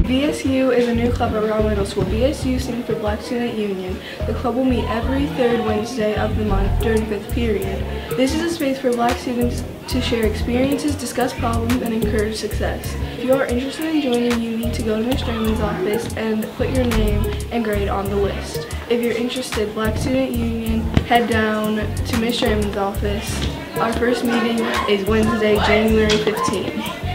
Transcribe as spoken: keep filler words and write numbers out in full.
B S U is a new club at Rowe Middle School. B S U stands for Black Student Union. The club will meet every third Wednesday of the month during fifth period. This is a space for Black students to share experiences, discuss problems, and encourage success. If you are interested in joining, you need to go to Miz Draymond's office and put your name and grade on the list. If you're interested, Black Student Union, head down to Miz Draymond's office. Our first meeting is Wednesday, January fifteenth.